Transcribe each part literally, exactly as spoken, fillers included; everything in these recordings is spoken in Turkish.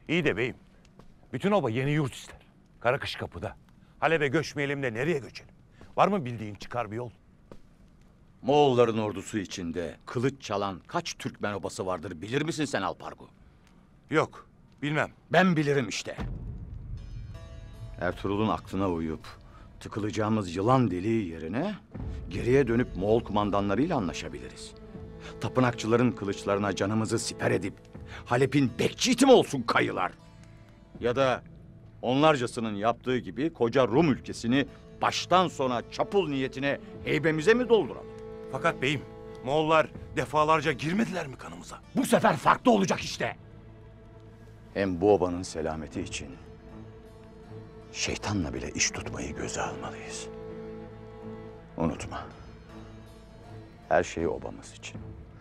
İyi de beyim. Bütün oba yeni yurt ister. Karakış kapıda. Halep'e göçmeyelim de nereye göçelim? Var mı bildiğin çıkar bir yol? Moğolların ordusu içinde kılıç çalan kaç Türkmen obası vardır bilir misin sen Alpargu? Yok, bilmem. Ben bilirim işte. Ertuğrul'un aklına uyup tıkılacağımız yılan deliği yerine geriye dönüp Moğol kumandanlarıyla anlaşabiliriz. Tapınakçıların kılıçlarına canımızı siper edip Halep'in bekçisi mi olsun kayılar? Ya da onlarcasının yaptığı gibi koca Rum ülkesini baştan sona çapul niyetine heybemize mi dolduralım? Fakat beyim, Moğollar defalarca girmediler mi kanımıza? Bu sefer farklı olacak işte. Hem bu obanın selameti için şeytanla bile iş tutmayı göze almalıyız. Unutma. Her şey obamız için.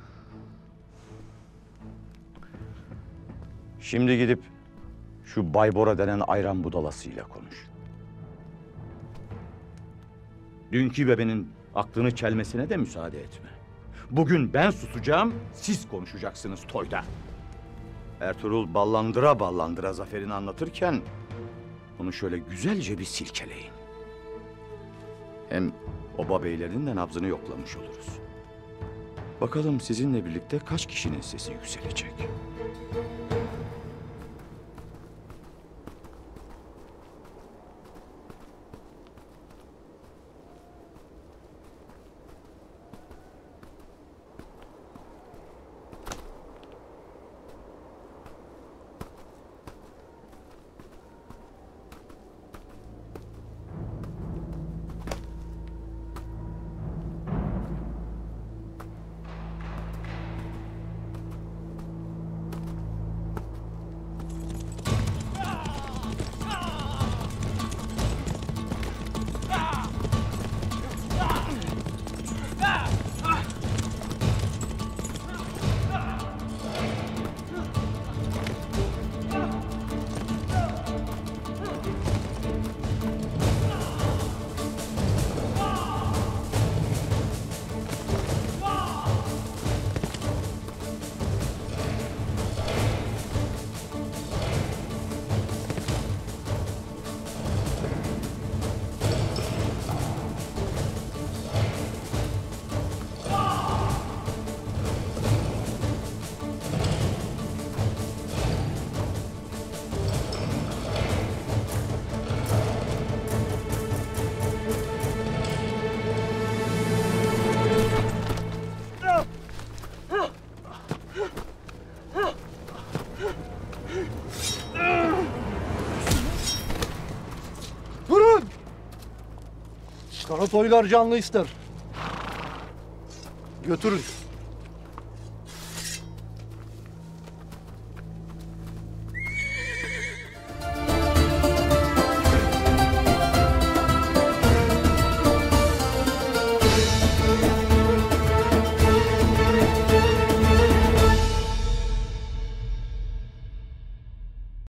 Şimdi gidip şu Baybora denen ayran budalasıyla konuş. Dünkü bebenin aklını çelmesine de müsaade etme. Bugün ben susacağım, siz konuşacaksınız toyda. Ertuğrul ballandıra ballandıra zaferini anlatırken onu şöyle güzelce bir silkeleyin. Hem oba beylerinin de nabzını yoklamış oluruz. Bakalım sizinle birlikte kaç kişinin sesi yükselecek? Karatoylar canlı ister. Götürün.